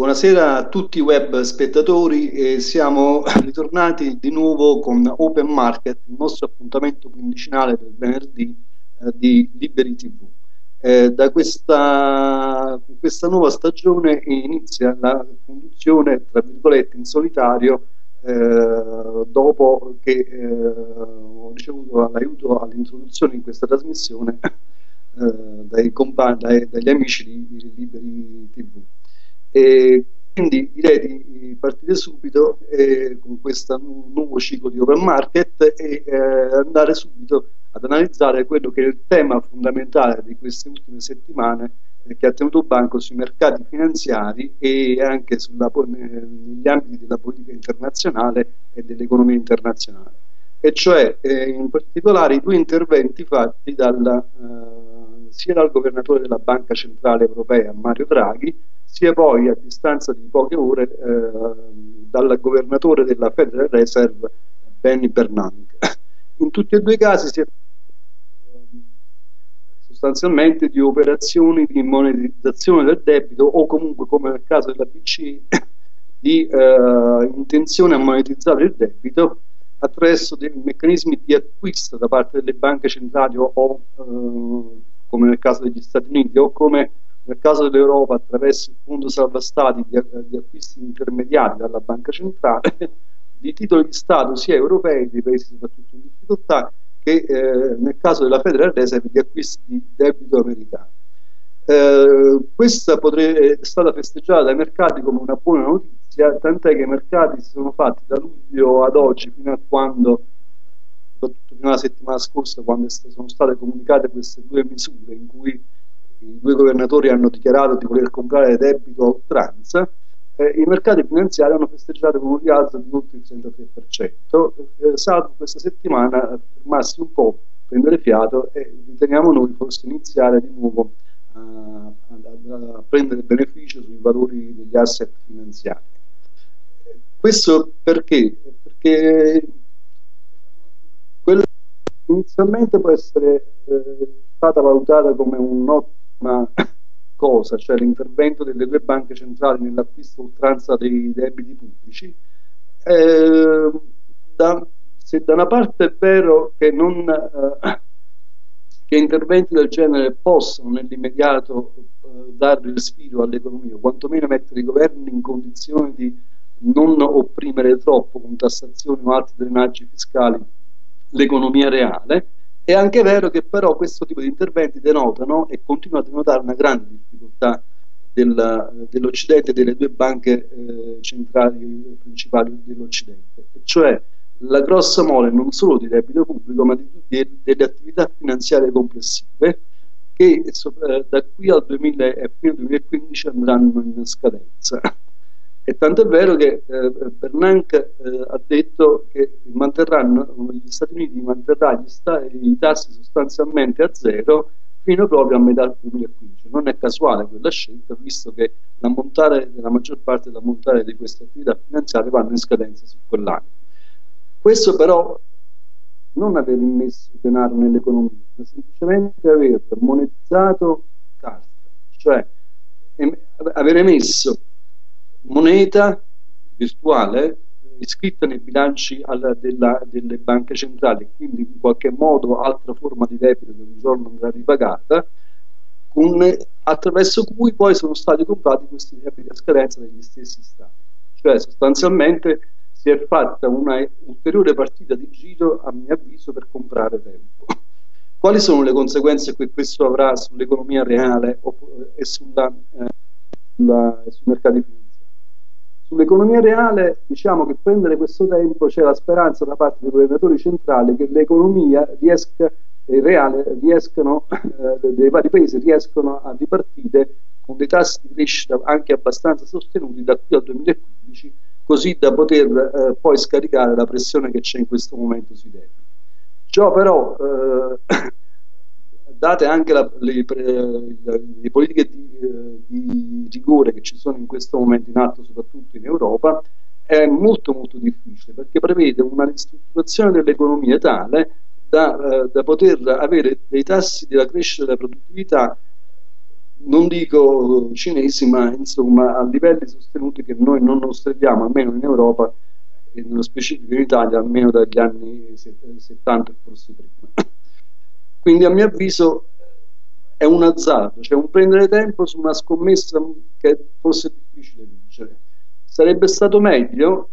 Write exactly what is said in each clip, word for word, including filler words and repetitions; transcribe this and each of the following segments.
Buonasera a tutti i web spettatori e siamo ritornati di nuovo con Open Market, il nostro appuntamento quindicinale del venerdì eh, di Liberi ti vu. Eh, da questa, questa nuova stagione inizia la conduzione, tra virgolette, in solitario, eh, dopo che eh, ho ricevuto l'aiuto all'introduzione in questa trasmissione eh, dai compagni, dai, dagli amici di, di Liberi ti vu. E quindi direi di partire subito eh, con questo nu nuovo ciclo di Open Market e eh, andare subito ad analizzare quello che è il tema fondamentale di queste ultime settimane eh, che ha tenuto banco sui mercati finanziari e anche sulla, negli ambiti della politica internazionale e dell'economia internazionale, e cioè eh, in particolare i due interventi fatti dal, eh, sia dal governatore della Banca Centrale Europea Mario Draghi, sia poi a distanza di poche ore eh, dal governatore della Federal Reserve Benny Bernanke. In tutti e due i casi si è sostanzialmente di operazioni di monetizzazione del debito o comunque, come nel caso della B C E, di eh, intenzione a monetizzare il debito attraverso dei meccanismi di acquisto da parte delle banche centrali o, o eh, come nel caso degli Stati Uniti o come nel caso dell'Europa attraverso il fondo salva stati di, di acquisti intermediati dalla banca centrale di titoli di Stato sia europei, dei paesi soprattutto in difficoltà, che eh, nel caso della Federal Reserve di acquisti di debito americano. Eh, questa potrebbe, è stata festeggiata dai mercati come una buona notizia, tant'è che i mercati si sono fatti da luglio ad oggi, fino a quando, soprattutto fino alla settimana scorsa, quando sono state comunicate queste due misure in cui i due governatori hanno dichiarato di voler comprare debito a oltranza, eh, i mercati finanziari hanno festeggiato con un rialzo di oltre il trentatré per cento, eh, salvo questa settimana fermarsi un po', prendere fiato e riteniamo noi forse iniziare di nuovo a, a, a prendere beneficio sui valori degli asset finanziari. Questo perché? Perché quella inizialmente può essere eh, stata valutata come un'ottima cosa, cioè l'intervento delle due banche centrali nell'acquisto oltranza dei debiti pubblici. Eh, da, se da una parte è vero che, non, eh, che interventi del genere possono nell'immediato eh, dare respiro all'economia, o quantomeno mettere i governi in condizione di non opprimere troppo con tassazioni o altri drenaggi fiscali l'economia reale, è anche vero che però questo tipo di interventi denotano e continua a denotare una grande difficoltà del, dell'Occidente e delle due banche eh, centrali principali dell'Occidente, cioè la grossa mole non solo di debito pubblico ma di, di, delle attività finanziarie complessive che eh, da qui al duemila, fino al duemilaquindici andranno in scadenza. E tanto è vero che eh, Bernanke eh, ha detto che manterranno, gli Stati Uniti manterrà gli sta i tassi sostanzialmente a zero fino proprio a metà del duemilaquindici. Non è casuale quella scelta, visto che l'ammontare, la maggior parte dell'ammontare di queste attività finanziarie vanno in scadenza su quell'anno. Questo però non aver immesso denaro nell'economia, ma semplicemente aver monetizzato carta, cioè aver emesso moneta virtuale iscritta nei bilanci alla, della, delle banche centrali, quindi in qualche modo altra forma di debito che un giorno andrà ripagata, con, attraverso cui poi sono stati comprati questi debiti a scadenza degli stessi stati. Cioè sostanzialmente si è fatta una ulteriore partita di giro, a mio avviso, per comprare tempo. Quali sono le conseguenze che questo avrà sull'economia reale e sulla, eh, sulla, sui mercati finanziari? Sull'economia reale diciamo che prendere questo tempo c'è la speranza da parte dei governatori centrali che l'economia riesca, eh, reale riescano, eh, dei vari paesi riescano a ripartire con dei tassi di crescita anche abbastanza sostenuti da qui al duemilaquindici, così da poter eh, poi scaricare la pressione che c'è in questo momento sui debiti. Ciò però, eh, date anche la, le, le, le politiche di, eh, di rigore che ci sono in questo momento in atto soprattutto in Europa, è molto molto difficile, perché prevede una ristrutturazione dell'economia tale da, eh, da poter avere dei tassi della crescita della produttività non dico cinesi, ma insomma a livelli sostenuti che noi non osserviamo, almeno in Europa e nello specifico in Italia, almeno dagli anni settanta e forse prima. Quindi a mio avviso è un azzardo, cioè un prendere tempo su una scommessa che è forse difficile vincere. Sarebbe stato meglio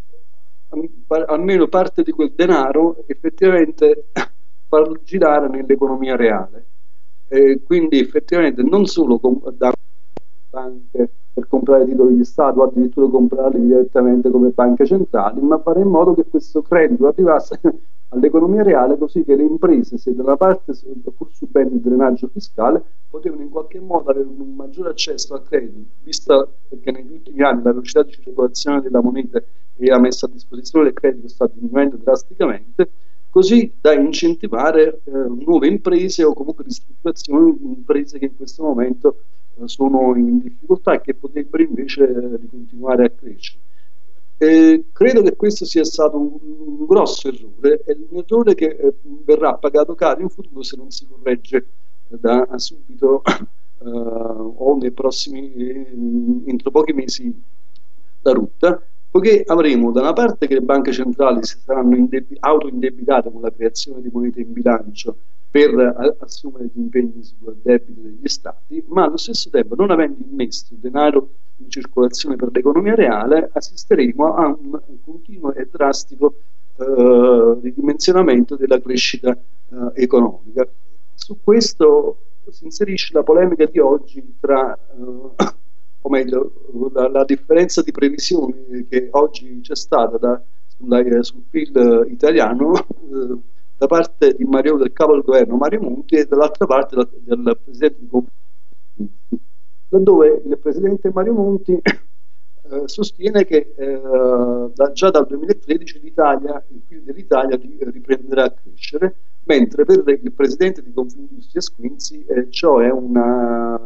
almeno parte di quel denaro effettivamente farlo girare nell'economia reale. Eh, quindi effettivamente non solo da banche per comprare titoli di Stato o addirittura comprarli direttamente come banche centrali, ma fare in modo che questo credito arrivasse all'economia reale, così che le imprese, se da una parte, pur subendo il drenaggio fiscale, potevano in qualche modo avere un maggiore accesso al credito, visto che negli ultimi anni la velocità di circolazione della moneta e la messa a disposizione del credito sta diminuendo drasticamente, così da incentivare eh, nuove imprese o comunque ristrutturazioni di imprese che in questo momento eh, sono in difficoltà e che potrebbero invece eh, continuare a crescere. Eh, credo che questo sia stato un, un grosso errore, è un errore che eh, verrà pagato caro in futuro se non si corregge eh, da subito eh, o nei prossimi, eh, entro pochi mesi la rotta, poiché avremo da una parte che le banche centrali si saranno auto-indebitate con la creazione di monete in bilancio per assumere gli impegni sul debito degli stati, ma allo stesso tempo, non avendo immesso denaro in circolazione per l'economia reale, assisteremo a un continuo e drastico eh, ridimensionamento della crescita eh, economica. Su questo si inserisce la polemica di oggi tra eh, o meglio, la, la differenza di previsioni che oggi c'è stata da, sulla, sul P I L italiano eh, da parte di Mario, del capo del governo Mario Monti e dall'altra parte la, del presidente di Confindustria, laddove il presidente Mario Monti eh, sostiene che eh, da, già dal duemilatredici l'Italia, il P I L dell'Italia riprenderà a crescere, mentre per il presidente di Confindustria Squinzi eh, ciò è una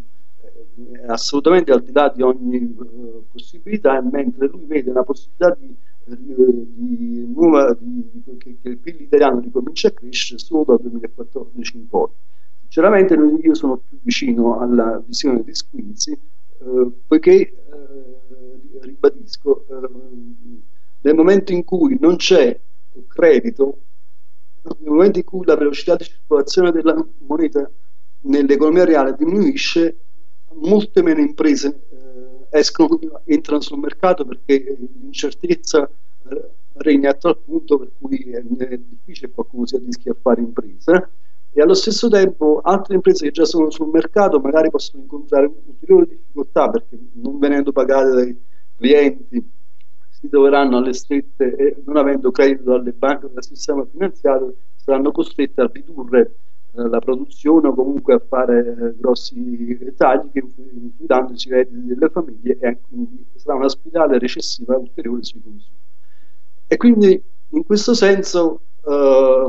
è assolutamente al di là di ogni uh, possibilità, mentre lui vede la possibilità di, uh, di, nuova, di, di, che, che il P I L italiano ricominci a crescere solo dal duemilaquattordici in poi. Sinceramente io sono più vicino alla visione di Squinzi, uh, poiché uh, ribadisco, uh, nel momento in cui non c'è credito, nel momento in cui la velocità di circolazione della moneta nell'economia reale diminuisce, molte meno imprese eh, escono, entrano sul mercato perché l'incertezza eh, regna a tal punto per cui è, è difficile che qualcuno si arrischi a fare impresa, e allo stesso tempo altre imprese che già sono sul mercato magari possono incontrare ulteriori difficoltà perché non venendo pagate dai clienti si troveranno alle strette e non avendo credito dalle banche o dal sistema finanziario saranno costrette a ridurre la produzione o comunque a fare eh, grossi tagli che influiranno sui redditi delle famiglie e quindi sarà una spirale recessiva ulteriore sui consumi. E quindi in questo senso eh,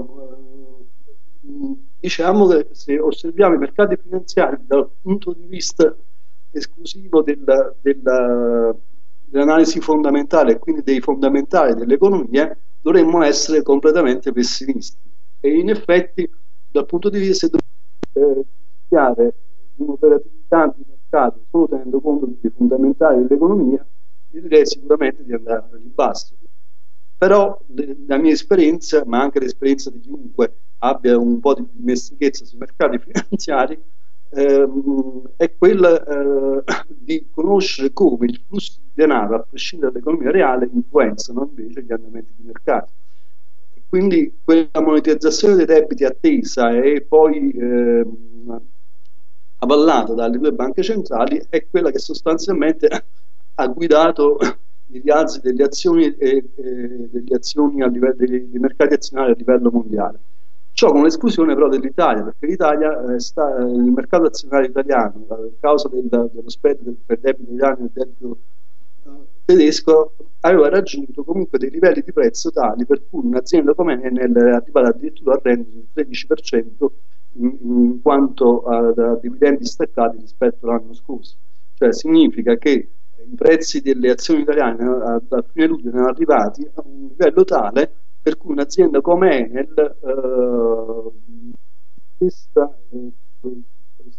diciamo che se osserviamo i mercati finanziari dal punto di vista esclusivo della, della, dell'analisi fondamentale e quindi dei fondamentali dell'economia, dovremmo essere completamente pessimisti e in effetti dal punto di vista se dobbiamo studiare un'operatività di mercato solo tenendo conto dei fondamentali dell'economia, io direi sicuramente di andare in basso. Però le, la mia esperienza, ma anche l'esperienza di chiunque abbia un po' di dimestichezza sui mercati finanziari, ehm, è quella eh, di conoscere come il flusso di denaro, a prescindere dall'economia reale, influenzano invece gli andamenti di mercato. Quindi quella monetizzazione dei debiti attesa e poi eh, avallata dalle due banche centrali è quella che sostanzialmente ha guidato i rialzi delle azioni e, e delle azioni a livello dei, dei mercati azionari a livello mondiale. Ciò con l'esclusione però dell'Italia, perché l'Italia eh, sta, il mercato azionario italiano, a causa del, dello spread del, del debito italiano e del debito eh, tedesco, aveva raggiunto comunque dei livelli di prezzo tali per cui un'azienda come Enel è arrivata addirittura a rendere il tredici per cento in, in quanto a, a dividendi staccati rispetto all'anno scorso. Cioè significa che i prezzi delle azioni italiane a, a fine luglio erano arrivati a un livello tale per cui un'azienda come Enel eh, stessa, eh,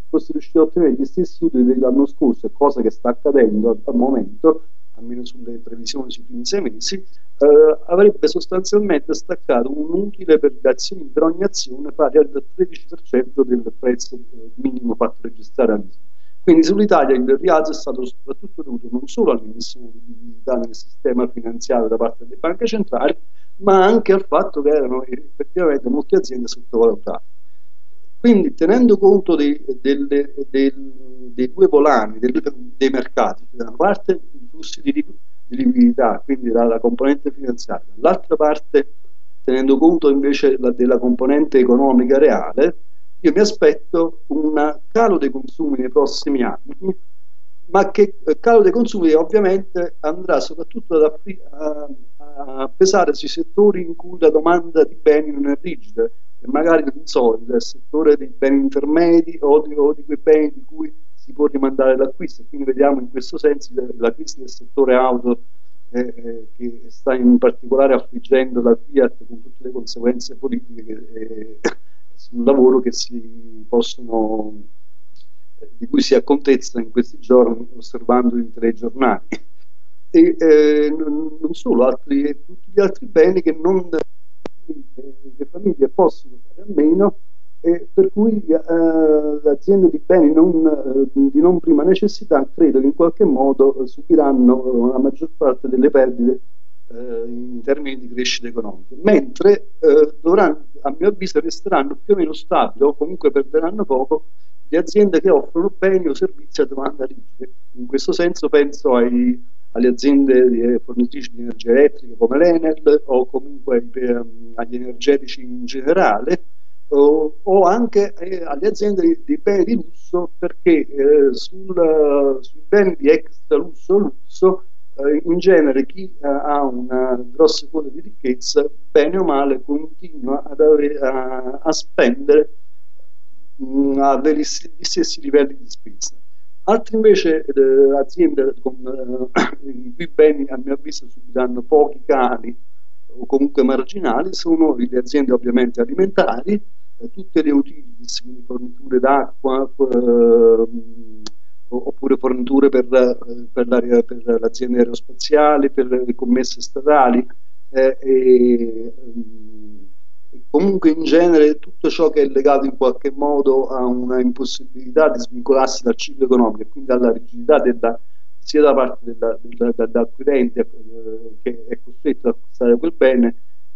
fosse riuscito a ottenere gli stessi utili dell'anno scorso, cosa che sta accadendo al, al momento, almeno sulle previsioni sui primi sei mesi, eh, avrebbe sostanzialmente staccato un utile per le azioni per ogni azione pari al tredici per cento del prezzo minimo fatto registrare all'I S M. Quindi sull'Italia il rialzo è stato soprattutto dovuto non solo all'emissione di liquidità nel sistema finanziario da parte delle banche centrali, ma anche al fatto che erano effettivamente molte aziende sottovalutate. Quindi, tenendo conto dei, delle, del, dei due volani del, dei mercati, da una parte i flussi di, di liquidità, quindi dalla componente finanziaria, dall'altra parte tenendo conto invece la, della componente economica reale, io mi aspetto un calo dei consumi nei prossimi anni, ma che eh, calo dei consumi ovviamente andrà soprattutto ad a, a pesare sui settori in cui la domanda di beni non è rigida, e magari non so, il settore dei beni intermedi o di, o di quei beni di cui si può rimandare l'acquisto. Quindi vediamo in questo senso la crisi del settore auto eh, eh, che sta in particolare affliggendo la Fiat con tutte le conseguenze politiche che, eh, sul lavoro che si possono, eh, di cui si accontezza in questi giorni osservando i telegiornali. E eh, non, non solo, altri, tutti gli altri beni che non le famiglie possono fare a meno, e per cui eh, le aziende di beni non, eh, di non prima necessità credo che in qualche modo eh, subiranno la maggior parte delle perdite eh, in termini di crescita economica, mentre eh, dovranno, a mio avviso resteranno più o meno stabili o comunque perderanno poco le aziende che offrono beni o servizi a domanda rigida. In questo senso penso ai alle aziende fornitrici di energia elettrica come l'Enel o comunque ai, agli energetici in generale, o, o anche eh, alle aziende di, di beni di lusso, perché eh, sul, sui beni di extra lusso lusso eh, in genere chi eh, ha una grossa quota di ricchezza bene o male continua ad avere, a, a spendere mh, a avere gli stessi livelli di spesa. Altri invece eh, aziende con eh, i cui beni a mio avviso subiranno pochi cali o comunque marginali sono le aziende ovviamente alimentari, eh, tutte le utilities, quindi forniture d'acqua eh, oppure forniture per, per, la, per le aziende aerospaziali, per le commesse statali eh, e, comunque in genere tutto ciò che è legato in qualche modo a una impossibilità di svincolarsi dal ciclo economico e quindi alla rigidità della, sia da parte dell'acquirente eh, che è costretto ad acquistare quel bene,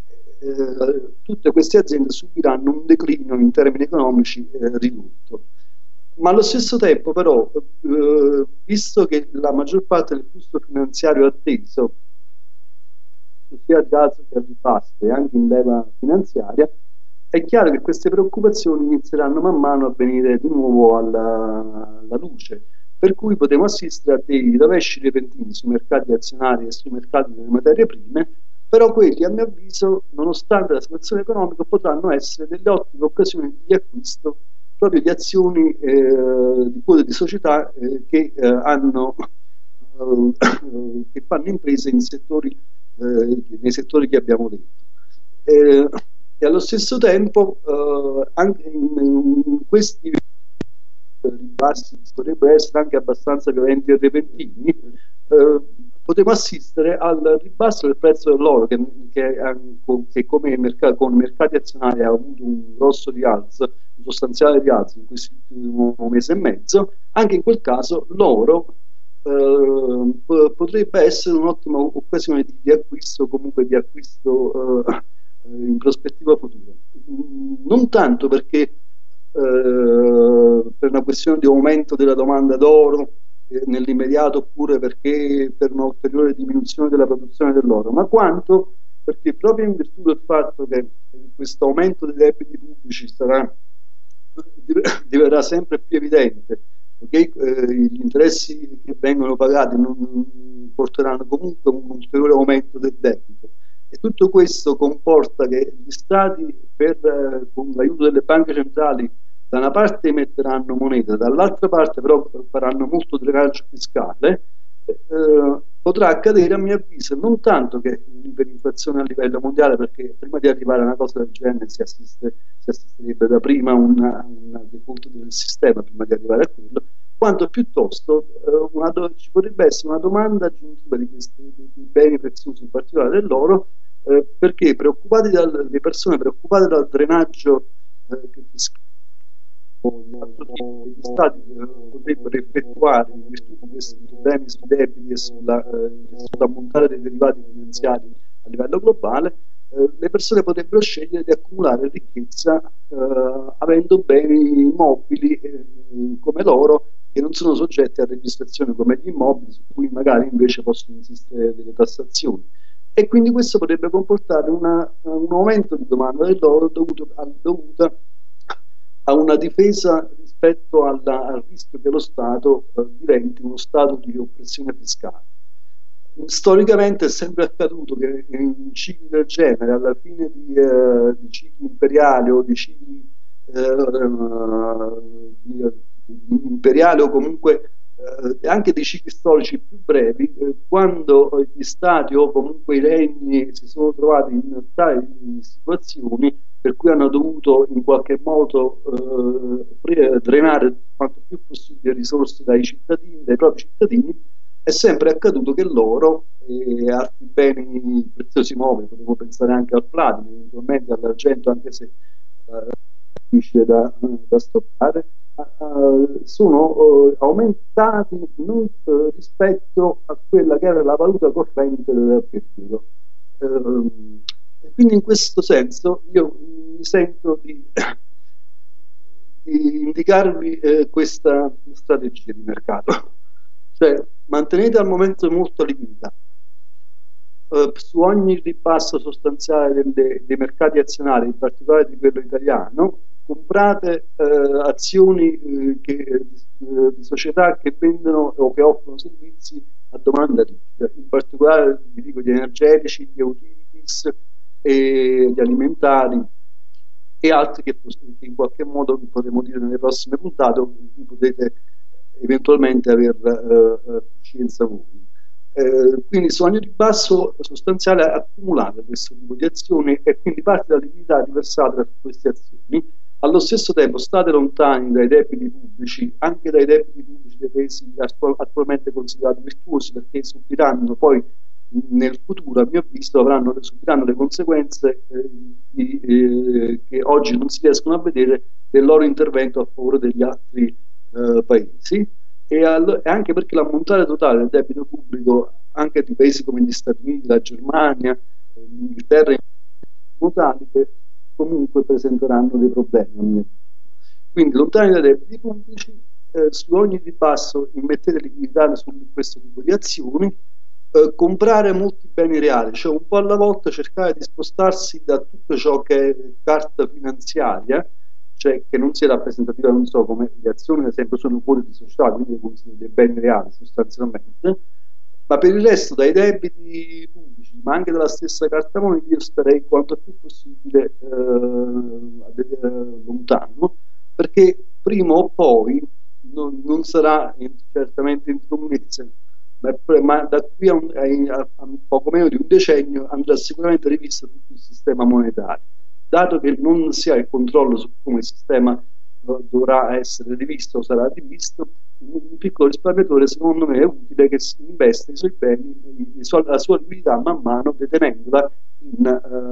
eh, tutte queste aziende subiranno un declino in termini economici eh, ridotto. Ma allo stesso tempo però, eh, visto che la maggior parte del flusso finanziario atteso sia al rialzo che al ribasso e anche in leva finanziaria, è chiaro che queste preoccupazioni inizieranno man mano a venire di nuovo alla, alla luce, per cui potremo assistere a dei rovesci repentini sui mercati azionari e sui mercati delle materie prime, però quelli a mio avviso, nonostante la situazione economica, potranno essere delle ottime occasioni di acquisto proprio di azioni eh, di quote di società eh, che eh, hanno eh, che fanno imprese in settori Eh, nei settori che abbiamo detto eh, e allo stesso tempo eh, anche in, in questi ribassi potrebbero essere anche abbastanza violenti e repentini, eh, potremo assistere al ribasso del prezzo dell'oro che, che, che come mercato, con mercati azionari ha avuto un grosso rialzo, un sostanziale rialzo in questo ultimo mese e mezzo. Anche in quel caso l'oro Uh, potrebbe essere un'ottima occasione di, di acquisto, comunque di acquisto uh, in prospettiva futura, non tanto perché uh, per una questione di aumento della domanda d'oro eh, nell'immediato, oppure perché per un'ulteriore diminuzione della produzione dell'oro, ma quanto perché proprio in virtù del fatto che questo aumento dei debiti pubblici sarà, diverrà sempre più evidente, perché eh, gli interessi che vengono pagati non porteranno comunque un ulteriore aumento del debito, e tutto questo comporta che gli stati per, eh, con l'aiuto delle banche centrali da una parte emetteranno moneta, dall'altra parte però faranno molto drenaggio fiscale, eh, potrà accadere, a mio avviso, non tanto che l'iperinflazione a livello mondiale, perché prima di arrivare a una cosa del genere si, assiste, si assisterebbe da prima a una, una default del sistema prima di arrivare a quello, quanto piuttosto eh, una, ci potrebbe essere una domanda aggiuntiva di questi di beni preziosi, in particolare dell'oro, eh, perché preoccupati dal, le persone preoccupate dal drenaggio eh, che gli stati eh, potrebbero effettuare in virtù di questi problemi sui debiti e sulla, eh, sull'ammontare dei derivati finanziari a livello globale, eh, le persone potrebbero scegliere di accumulare ricchezza eh, avendo beni immobili eh, come l'oro, che non sono soggetti a registrazione come gli immobili, su cui magari invece possono esistere delle tassazioni. E quindi questo potrebbe comportare una, un aumento di domanda dell'oro dovuto, dovuta a una difesa rispetto alla, al rischio che lo Stato eh, diventi uno Stato di oppressione fiscale. Storicamente è sempre accaduto che in cicli del genere, alla fine di, eh, di cicli imperiali o di cicli eh, di, di imperiali o comunque eh, anche di cicli storici più brevi, eh, quando gli stati o comunque i regni si sono trovati in tali situazioni per cui hanno dovuto in qualche modo eh, drenare quanto più possibile risorse dai cittadini, dai propri cittadini, è sempre accaduto che l'oro e altri beni preziosi mobili, potremmo pensare anche al platino, eventualmente all'argento, anche se è eh, difficile da, da stoppare, Uh, sono uh, aumentati non, uh, rispetto a quella che era la valuta corrente del periodo. Uh, e quindi in questo senso io mi sento di, di indicarvi uh, questa strategia di mercato, cioè mantenete al momento molta liquidità. Uh, su ogni ribasso sostanziale delle, dei mercati azionari, in particolare di quello italiano, comprate eh, azioni eh, che, eh, di società che vendono o che offrono servizi a domanda libera, in particolare vi dico gli energetici, gli utilities, e gli alimentari e altri che, che in qualche modo vi potremo dire nelle prossime puntate, vi potete eventualmente aver eh, coscienza voi. Eh, quindi su ogni ribasso sostanziale accumulate questo tipo di azioni e quindi parte della liquidità riversata da queste azioni. Allo stesso tempo state lontani dai debiti pubblici, anche dai debiti pubblici dei paesi attualmente considerati virtuosi, perché subiranno poi nel futuro, a mio avviso, avranno, subiranno le conseguenze eh, di, eh, che oggi non si riescono a vedere del loro intervento a favore degli altri eh, paesi, e, all- e anche perché l'ammontare totale del debito pubblico anche di paesi come gli Stati Uniti, la Germania, l'Inghilterra, tali che comunque presenteranno dei problemi. Quindi lontani dai debiti pubblici, eh, su ogni ribasso immettete liquidità su questo tipo di azioni, eh, comprare molti beni reali, cioè un po' alla volta cercare di spostarsi da tutto ciò che è carta finanziaria, cioè che non sia rappresentativa, non so, come le azioni ad esempio sono quote di società, quindi considerate dei beni reali sostanzialmente, ma per il resto dai debiti pubblici, ma anche dalla stessa carta moneta, io starei quanto più possibile eh, lontano, perché prima o poi non, non sarà in, certamente entro un mese, ma, ma da qui a, un, a, a poco meno di un decennio andrà sicuramente rivisto tutto il sistema monetario, dato che non si ha il controllo su come il sistema dovrà essere rivisto o sarà rivisto. Un piccolo risparmiatore secondo me è utile che si investe i suoi beni, la sua liquidità man mano detenendola in,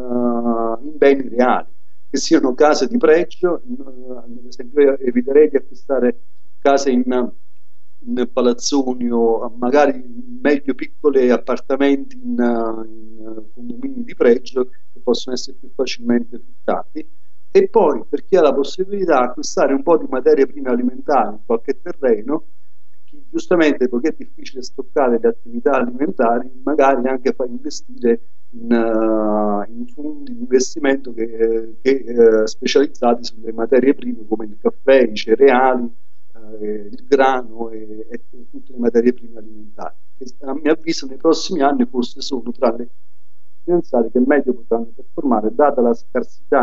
uh, in beni reali, che siano case di pregio. Ad esempio io eviterei di acquistare case in, in palazzoni o magari meglio piccoli appartamenti in, in condomini di pregio che possono essere più facilmente fittati. E poi, per chi ha la possibilità, acquistare un po' di materie prime alimentari in qualche terreno, chi giustamente, poiché è difficile stoccare le attività alimentari, magari anche far investire in, uh, in fondi di investimento che, che uh, specializzati sulle materie prime come il caffè, i cereali, uh, il grano e, e tutte le materie prime alimentari, che a mio avviso nei prossimi anni forse sono tra le finanziarie che meglio potranno performare, data la scarsità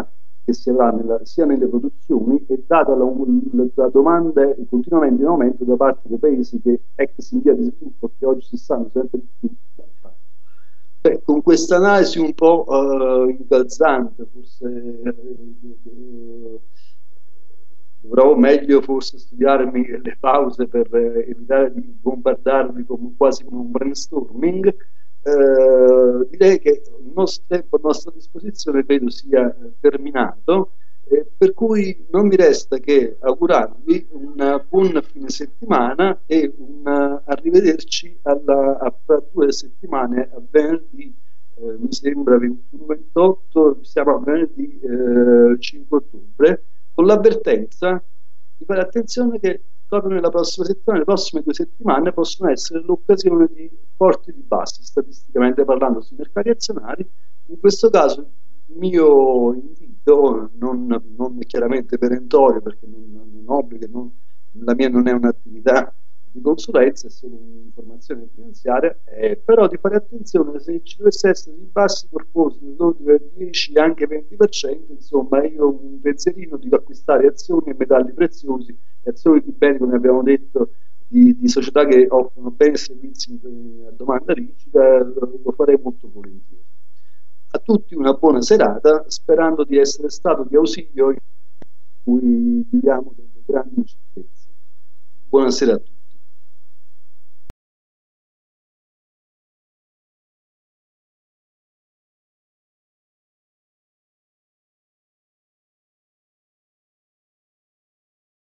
che si avrà nella, sia nelle produzioni e data la, la domanda continuamente in aumento da parte dei paesi che ex in via di sviluppo, che oggi si stanno sempre di più. Beh, con questa analisi un po' uh, incalzante, forse eh, dovrò meglio forse studiarmi le pause per eh, evitare di bombardarmi come, quasi come un brainstorming. Eh, direi che il nostro tempo a nostra disposizione credo sia eh, terminato, eh, per cui non mi resta che augurarvi un buon fine settimana e un arrivederci alla, a fra due settimane a venerdì, eh, mi sembra ventuno ventotto, siamo a venerdì eh, cinque ottobre, con l'avvertenza di fare attenzione che proprio nella prossima settimana, le prossime due settimane possono essere l'occasione di forti ribassi, statisticamente parlando, sui mercati azionari. In questo caso il mio invito, non, non chiaramente perentorio, perché non, non obbliga, non, la mia non è un'attività di consulenza, è solo un'informazione finanziaria, eh, però di fare attenzione se ci dovesse essere ribassi corposi del dieci, anche venti per cento, insomma io ho un pensierino di acquistare azioni e metalli preziosi, azioni di beni, come abbiamo detto, di, di società che offrono beni e servizi a domanda rigida, lo farei molto volentieri. A tutti una buona serata, sperando di essere stato di ausilio in cui viviamo delle grandi incertezze. Buonasera a tutti.